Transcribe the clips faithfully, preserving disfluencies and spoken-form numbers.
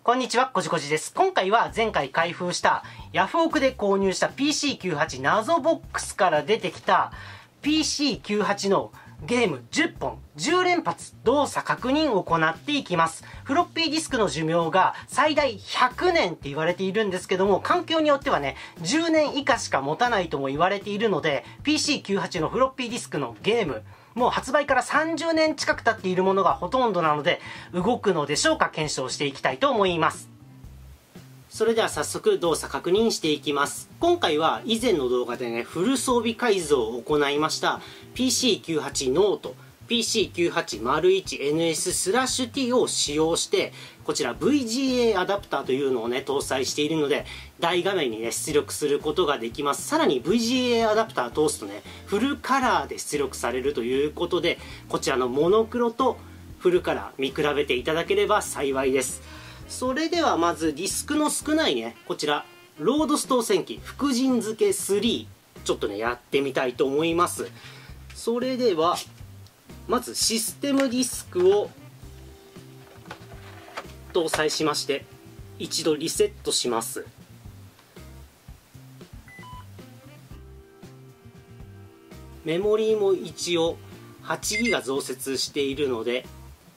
こんにちは、こじこじです。今回は前回開封したヤフオクで購入した ピーシーきゅうじゅうはち 謎ボックスから出てきた ピーシーきゅうじゅうはち のゲームじゅっぽん、じゅうれんぱつ動作確認を行っていきます。フロッピーディスクの寿命が最大ひゃくねんって言われているんですけども、環境によってはね、じゅうねん以下しか持たないとも言われているので、ピーシーきゅうじゅうはち のフロッピーディスクのゲーム、もう発売からさんじゅうねん近く経っているものがほとんどなので、動くのでしょうか検証していきたいと思います。それでは早速動作確認していきます。今回は以前の動画でね、フル装備改造を行いました ピーシーきゅうじゅうはち ノート、ピーシーきゅうじゅうはち マルいちエヌエス スラッシュ T を使用して、こちら ブイジーエー アダプターというのをね、搭載しているので、大画面にね、出力することができます。さらに ブイジーエー アダプターを通すとね、フルカラーで出力されるということで、こちらのモノクロとフルカラー見比べていただければ幸いです。それではまずディスクの少ないね、こちら、ロードストー戦記、福神漬けスリー、ちょっとね、やってみたいと思います。それでは、まずシステムディスクを搭載しまして、一度リセットします。メモリーも一応はちギガ増設しているので、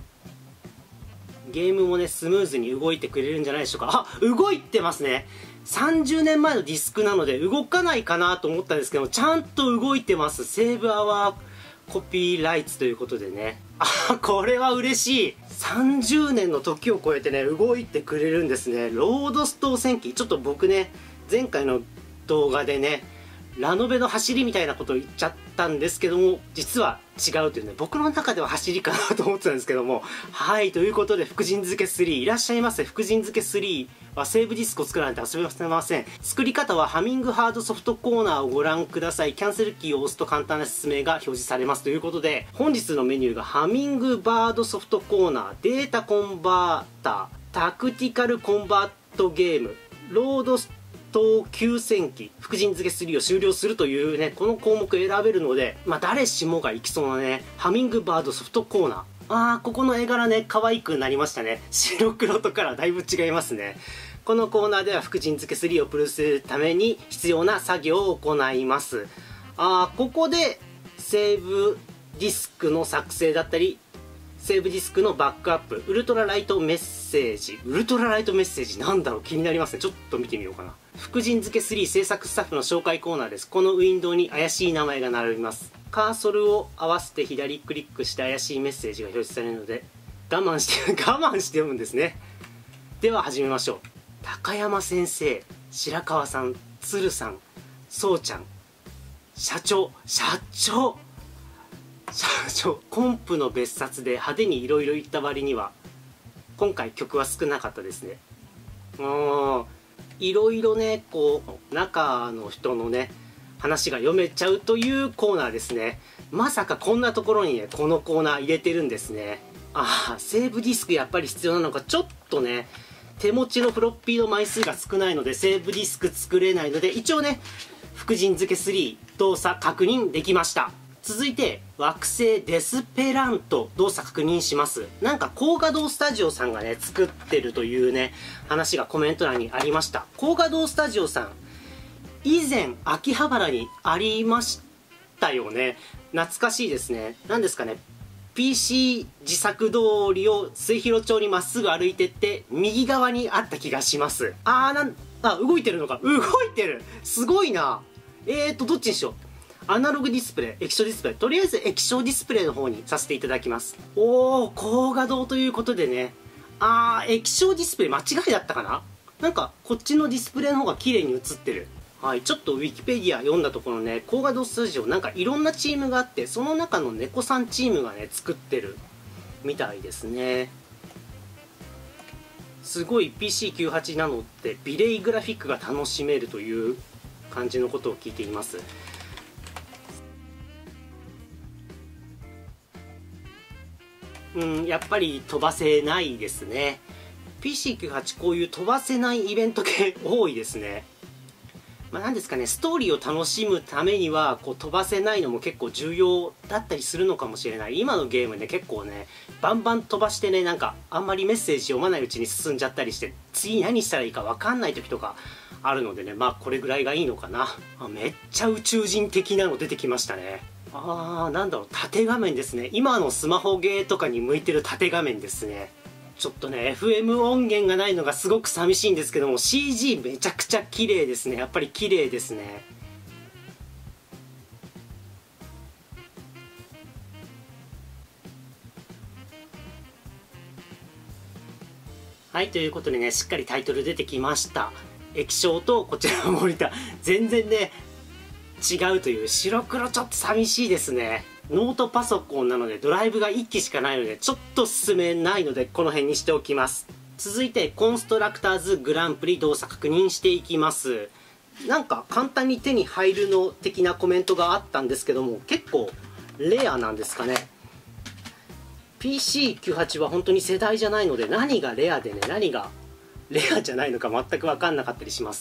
ゲームもね、スムーズに動いてくれるんじゃないでしょうか。あ、動いてますね。さんじゅうねんまえのディスクなので動かないかなと思ったんですけど、ちゃんと動いてます。セーブアワーコピーライツということでね。あ、これは嬉しい。さんじゅうねんの時を超えてね、動いてくれるんですね。ロードストー戦記。ちょっと僕ね、前回の動画でね、ラノベの走りみたいなことを言っちゃったんですけども、実は違うというね、僕の中では走りかなと思ってたんですけども、はい、ということで、福神漬けスリー、いらっしゃいませ。福神漬けスリーはセーブディスクを作らないと遊べません。作り方はハミングハードソフトコーナーをご覧ください。キャンセルキーを押すと簡単な説明が表示されますということで、本日のメニューがハミングバードソフトコーナー、データコンバーター、タクティカルコンバットゲーム、ロードスきゅうせんき、福神漬けスリーを終了するというね、この項目選べるので、まあ誰しもが行きそうなね、ハミングバードソフトコーナー。あー、ここの絵柄ね、可愛くなりましたね。白黒とからだいぶ違いますね。このコーナーでは福神漬けスリーをプルするために必要な作業を行います。あー、ここでセーブディスクの作成だったり、セーブディスクのバックアップ、ウルトラライトメッセージ、ウルトラライトメッセージなんだろう、気になりますね。ちょっと見てみようかな。福神漬けスリー制作スタッフの紹介コーナーです。このウィンドウに怪しい名前が並びます。カーソルを合わせて左クリックして怪しいメッセージが表示されるので、我慢して我慢して読むんですね。では始めましょう。高山先生、白川さん、鶴さん、そうちゃん、社長社長社長コンプの別冊で派手にいろいろ言った割には今回曲は少なかったですね。うん、いろいろね、こう中の人のね話が読めちゃうというコーナーですね。まさかこんなところにねこのコーナー入れてるんですね。ああ、セーブディスクやっぱり必要なのか。ちょっとね手持ちのフロッピーの枚数が少ないのでセーブディスク作れないので、一応ね福神漬けスリー動作確認できました。続いて惑星デスペラント動作確認します。なんか高画像スタジオさんがね作ってるというね話がコメント欄にありました。高画像スタジオさん以前秋葉原にありましたよね。懐かしいですね。何ですかね、 ピーシー 自作通りを末広町にまっすぐ歩いてって右側にあった気がします。あーなんあ動いてるのか、動いてる、すごいな。えーとどっちにしよう。アナログディスプレイ、液晶ディスプレイ、とりあえず液晶ディスプレイの方にさせていただきます。おー、高画像ということでね、あー、液晶ディスプレイ間違いだったかな。なんかこっちのディスプレイの方が綺麗に映ってる。はい、ちょっとウィキペディア読んだところね、高画像スタジオなんかいろんなチームがあって、その中の猫さんチームがね作ってるみたいですね。すごい ピーシーきゅうじゅうはち なのってビレイグラフィックが楽しめるという感じのことを聞いています。うん、やっぱり飛ばせないですね。ピーシーきゅうじゅうはち こういう飛ばせないイベント系多いですね。 まあ、なんですかね、ストーリーを楽しむためにはこう飛ばせないのも結構重要だったりするのかもしれない。今のゲームで結構ねバンバン飛ばしてね、なんかあんまりメッセージ読まないうちに進んじゃったりして、次何したらいいか分かんない時とかあるのでね、まあこれぐらいがいいのかな。あ、めっちゃ宇宙人的なの出てきましたね。あー、なんだろう、縦画面ですね。今のスマホゲーとかに向いてる縦画面ですね。ちょっとね エフエム 音源がないのがすごく寂しいんですけども、 シージー めちゃくちゃ綺麗ですね。やっぱり綺麗ですね。はい、ということでね、しっかりタイトル出てきました。液晶とこちらのモニター全然ね違うという、白黒ちょっと寂しいですね。ノートパソコンなのでドライブがいっきしかないのでちょっと進めないのでこの辺にしておきます。続いてコンストラクターズグランプリ動作確認していきます。なんか簡単に手に入るの的なコメントがあったんですけども、結構レアなんですかね。 ピーシーきゅうじゅうはち は本当に世代じゃないので何がレアでね何がレアじゃないのか全く分かんなかったりします。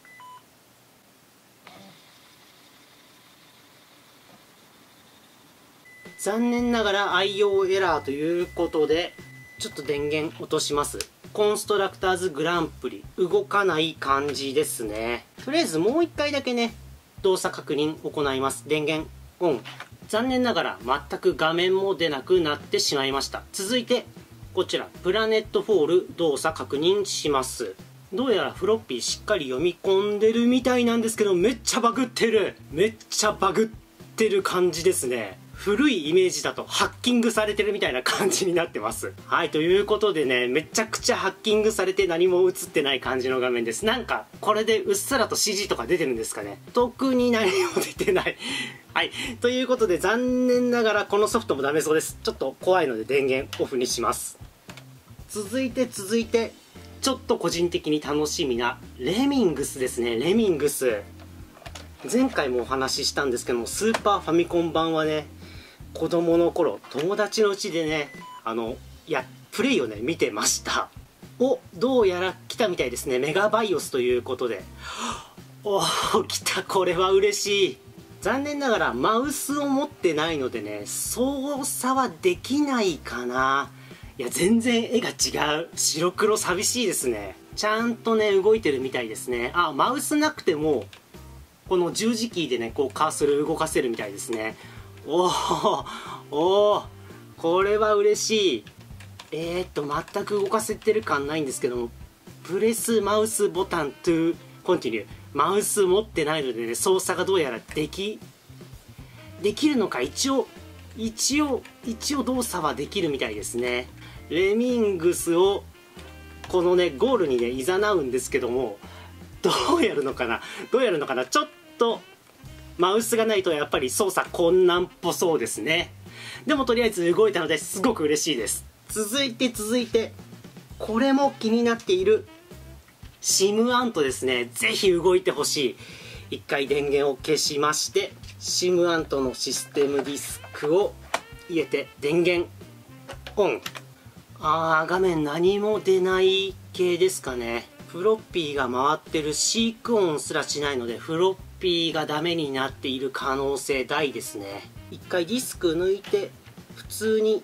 残念ながら アイオー エラーということでちょっと電源落とします。コンストラクターズグランプリ動かない感じですね。とりあえずもう一回だけね動作確認行います。電源オン。残念ながら全く画面も出なくなってしまいました。続いてこちらプラネットフォール動作確認します。どうやらフロッピーしっかり読み込んでるみたいなんですけど、めっちゃバグってるめっちゃバグってる感じですね。古いイメージだとハッキングされてるみたいな感じになってます。はい、ということでね、めちゃくちゃハッキングされて何も映ってない感じの画面です。なんかこれでうっすらと シージー とか出てるんですかね。特に何も出てないはい、ということで残念ながらこのソフトもダメそうです。ちょっと怖いので電源オフにします。続いて続いてちょっと個人的に楽しみなレミングスですね。レミングス前回もお話ししたんですけども、スーパーファミコン版はね子供の頃友達のうちでねあのいやプレイをね見てました。お、どうやら来たみたいですね。メガバイオスということで、おー来た、これは嬉しい。残念ながらマウスを持ってないのでね操作はできないかな。いや全然絵が違う。白黒寂しいですね。ちゃんとね動いてるみたいですね。あ、マウスなくてもこの十字キーでねこうカーソル動かせるみたいですね。おーおー、これは嬉しい。えー、っと全く動かせてる感ないんですけども、プレスマウスボタン to continue。 マウス持ってないのでね操作がどうやらできできるのか。一応一応一応動作はできるみたいですね。レミングスをこのねゴールにね誘うんですけども、どうやるのかなどうやるのかなちょっとマウスがないとやっぱり操作困難っぽそうですね。でもとりあえず動いたのですごく嬉しいです。続いて続いてこれも気になっているシムアントですね。ぜひ動いてほしい。一回電源を消しましてシムアントのシステムディスクを入れて電源オン。あー、画面何も出ない系ですかね。フロッピーが回ってるシーク音すらしないのでフロッピーがダメになっている可能性大ですね。一回ディスク抜いて普通に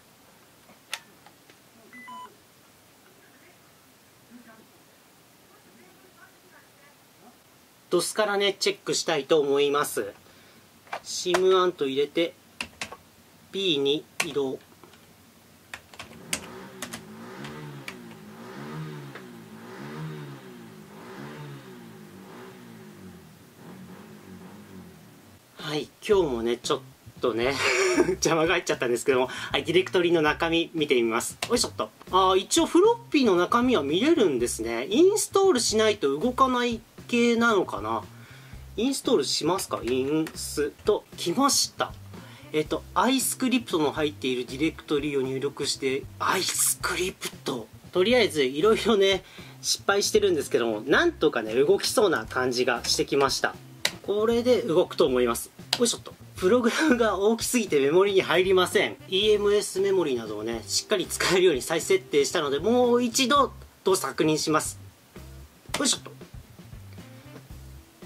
ドスからねチェックしたいと思います。シムアント入れて B に移動。はい、今日もねちょっとね邪魔が入っちゃったんですけども、はい、ディレクトリの中身見てみます。よいしょっと。あー、一応フロッピーの中身は見れるんですね。インストールしないと動かない系なのかな。インストールしますか。インスト来ました。えっと iScript の入っているディレクトリを入力して iScript とりあえずいろいろね失敗してるんですけども、なんとかね動きそうな感じがしてきました。これで動くと思います。よいしょっと。プログラムが大きすぎてメモリに入りません。 イーエムエス メモリなどをねしっかり使えるように再設定したので、もう一度動作確認します。よいしょっと。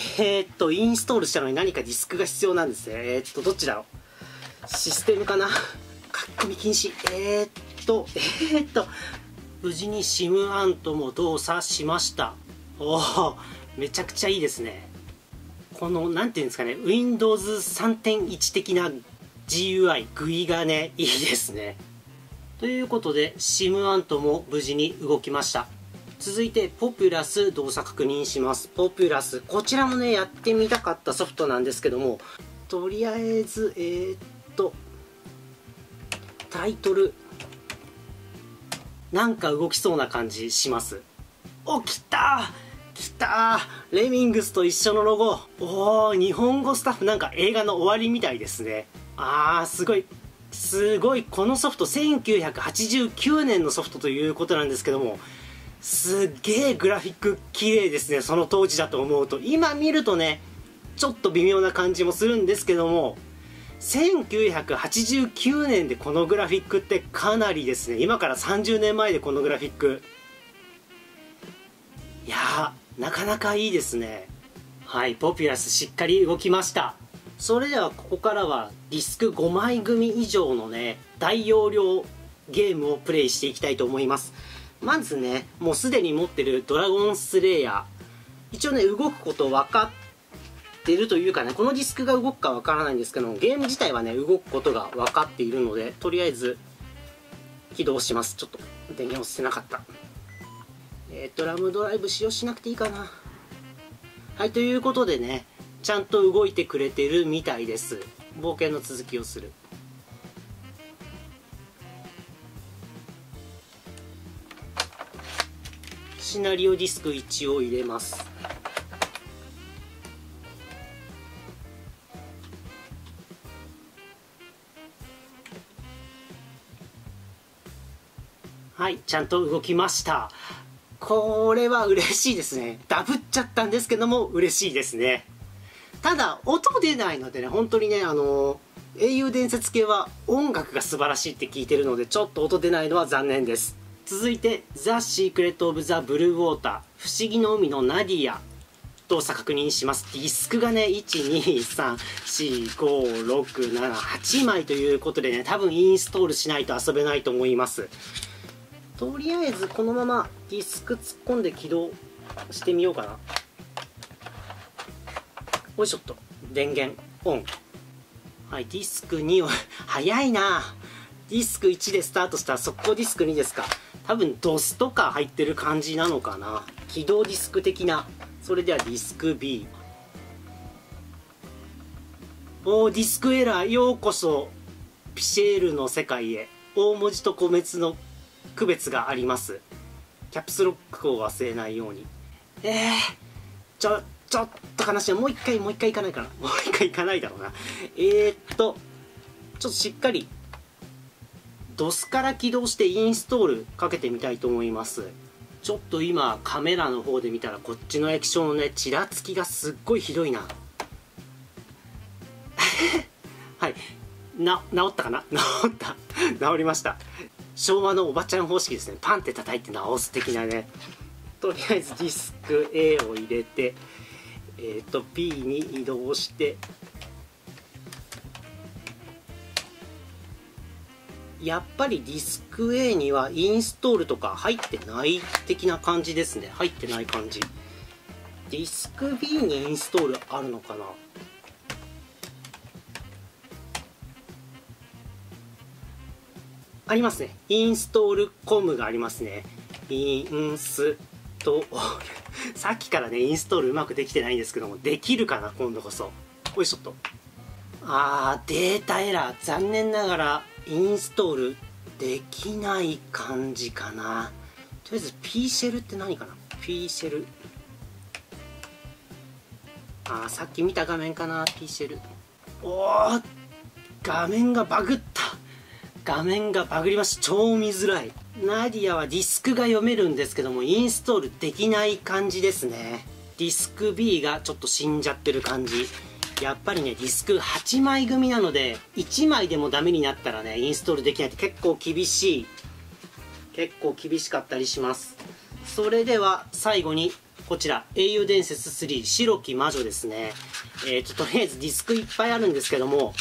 えー、っとインストールしたのに何かディスクが必要なんですね。えー、っとどっちだろう。システムかな。書き込み禁止。えー、っとえー、っと無事に シム アントも動作しました。おお、めちゃくちゃいいですね。このなんていうんですかね、 ウィンドウズさんてんいち 的な ジーユーアイ グイがねいいですね。ということで シム アントも無事に動きました。続いてポピュラス動作確認します。ポピュラス、こちらもねやってみたかったソフトなんですけども、とりあえずえー、っとタイトルなんか動きそうな感じします。お、来た来たレミングスと一緒のロゴ。おお、日本語スタッフ、なんか映画の終わりみたいですね。あー、すごいすごい。このソフトせんきゅうひゃくはちじゅうきゅうねんのソフトということなんですけども、すっげえグラフィック綺麗ですね。その当時だと思うと、今見るとねちょっと微妙な感じもするんですけども、せんきゅうひゃくはちじゅうきゅうねんでこのグラフィックってかなりですね。今からさんじゅうねんまえでこのグラフィック、いやーなかなかいいですね。はい、ポピュラスしっかり動きました。それではここからはディスクごまい組以上のね大容量ゲームをプレイしていきたいと思います。まずね、もうすでに持ってるドラゴンスレイヤー、一応ね動くこと分かってるというかね、このディスクが動くか分からないんですけども、ゲーム自体はね動くことが分かっているので、とりあえず起動します。ちょっと電源押してなかった。えー、ドラムドライブ使用しなくていいかな。はい、ということでねちゃんと動いてくれてるみたいです。冒険の続きをする。シナリオディスクいちを入れます。はい、ちゃんと動きました。これは嬉しいですね。ダブっちゃったんですけども嬉しいですね。ただ音出ないのでね、本当にね、あの英雄伝説系は音楽が素晴らしいって聞いてるので、ちょっと音出ないのは残念です。続いてザ・シークレット・オブ・ザ・ブルーウォーター、不思議の海のナディア、動作確認します。ディスクがねいちにさんしごろくななはちまいということでね、多分インストールしないと遊べないと思います。とりあえずこのままディスク突っ込んで起動してみようかな。よいしょっと、電源オン。はい、ディスクにを早いな。ディスクいちでスタートしたら速攻ディスクにですか。多分 ドス とか入ってる感じなのかな、起動ディスク的な。それではディスク ビー。 おー、ディスクエラー。ようこそピシェールの世界へ。大文字と個別の区別があります。キャプスロックを忘れないように。えー、ちょちょっと悲しい。もう一回もう一回行かないかな。もう一回行かないだろうな。えー、っとちょっとしっかり ドス から起動してインストールかけてみたいと思います。ちょっと今カメラの方で見たらこっちの液晶のねちらつきがすっごいひどいな。はい、な治ったかな。治った治りました。昭和のおばちゃん方式ですね。パンって叩いて直す的なね。とりあえずディスク A を入れて、えー、と B に移動して、やっぱりディスク A にはインストールとか入ってない的な感じですね。入ってない感じ。ディスク B にインストールあるのかな。ありますね。インストールコムがありますね。インストールさっきからねインストールうまくできてないんですけども、できるかな今度こそ。よいしょっと。あー、データエラー。残念ながらインストールできない感じかな。とりあえず P シェルって何かな。 P シェル、あー、さっき見た画面かな。 P シェル。おー、画面がバグった。画面がバグりました。超見づらい。ナディアはディスクが読めるんですけどもインストールできない感じですね。ディスク B がちょっと死んじゃってる感じ。やっぱりねディスクはちまい組なのでいちまいでもダメになったらねインストールできないって結構厳しい結構厳しかったりします。それでは最後にこちら英雄伝説スリー白き魔女ですね。えーと、とりあえずディスクいっぱいあるんですけども、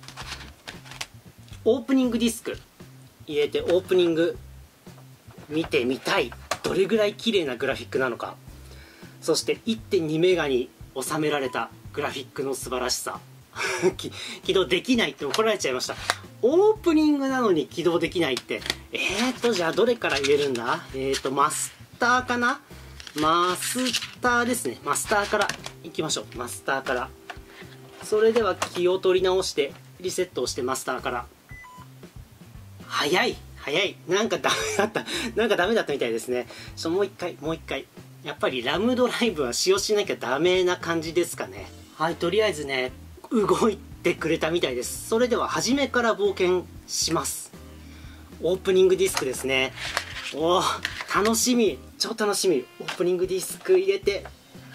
オープニングディスク入れてオープニング見てみたい。どれぐらい綺麗なグラフィックなのか、そして いってんに メガに収められたグラフィックの素晴らしさ起動できないって怒られちゃいました。オープニングなのに起動できないって。えーとじゃあどれから入れるんだ。えーとマスターかな。マスターですね。マスターからいきましょう。マスターから。それでは気を取り直してリセットをしてマスターから。早い早い。なんかダメだったなんかダメだったみたいですね。ちょもう一回もう一回。やっぱりラムドライブは使用しなきゃダメな感じですかね。はい、とりあえずね動いてくれたみたいです。それでは初めから冒険します。オープニングディスクですね。おー楽しみ、超楽しみ。オープニングディスク入れて、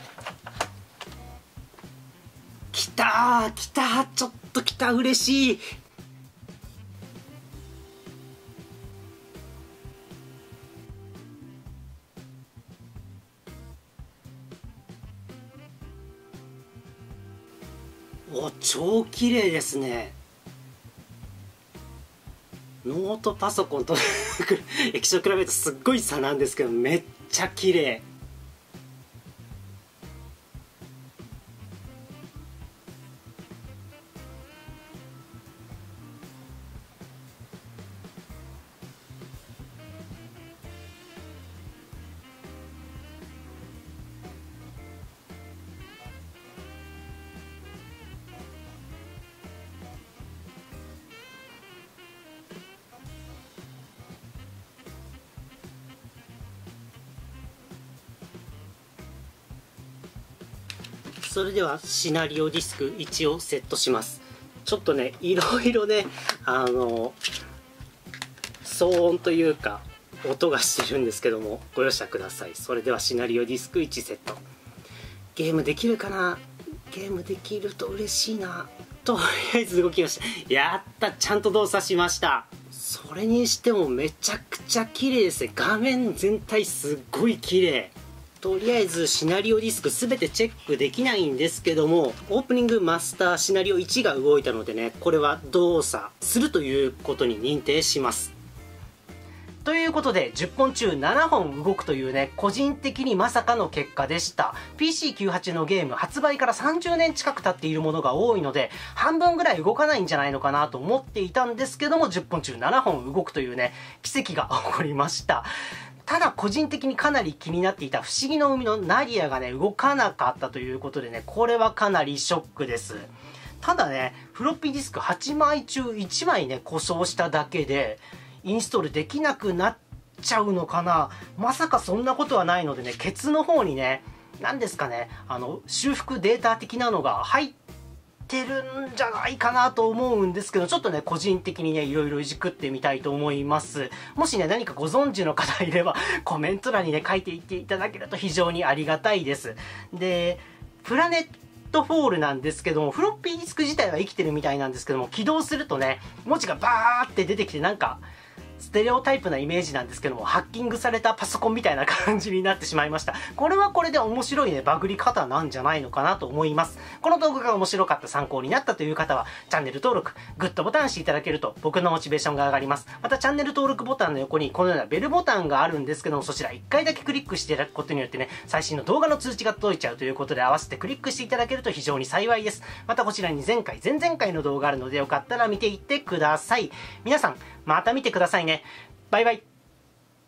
きたーきたー、ちょっときた、嬉しい。お、超綺麗ですね。ノートパソコンと液晶比べるとすっごい差なんですけど、めっちゃ綺麗。それではシナリオディスクいちをセットします。ちょっとねいろいろねあの騒音というか音がしてるんですけどもご容赦ください。それではシナリオディスクいちセット。ゲームできるかな。ゲームできると嬉しいな。とりあえず動きました。やった、ちゃんと動作しました。それにしてもめちゃくちゃ綺麗ですね。画面全体すっごい綺麗。とりあえずシナリオディスク全てチェックできないんですけども、オープニングマスターシナリオいちが動いたのでね、これは動作するということに認定します。ということでじゅっぽん中ななほん動くというね、個人的にまさかの結果でした。 ピーシーきゅうじゅうはち のゲーム発売からさんじゅうねん近く経っているものが多いので、半分ぐらい動かないんじゃないのかなと思っていたんですけども、じゅっぽん中ななほん動くというね奇跡が起こりました。ただ個人的にかなり気になっていた不思議の海のナディアがね動かなかったということでね、これはかなりショックです。ただねフロッピーディスクはちまい中いちまいね故障しただけでインストールできなくなっちゃうのかな。まさかそんなことはないのでね、ケツの方にね何ですかね、あの修復データ的なのが入ってるんじゃないかなと思うんですけど、ちょっとね個人的にねいろいろいじくってみたいと思います。もしね何かご存知の方いればコメント欄にね書いていっていただけると非常にありがたいです。でプラネットフォールなんですけども、フロッピーディスク自体は生きてるみたいなんですけども、起動するとね文字がバーって出てきて、なんかステレオタイプなイメージなんですけども、ハッキングされたパソコンみたいな感じになってしまいました。これはこれで面白いねバグり方なんじゃないのかなと思います。この動画が面白かった、参考になったという方はチャンネル登録グッドボタンしていただけると僕のモチベーションが上がります。またチャンネル登録ボタンの横にこのようなベルボタンがあるんですけども、そちらいっかいだけクリックしていただくことによってね最新の動画の通知が届いちゃうということで、合わせてクリックしていただけると非常に幸いです。またこちらに前回前々回の動画あるので、よかったら見ていってください。皆さんまた見てくださいね。バイバイ。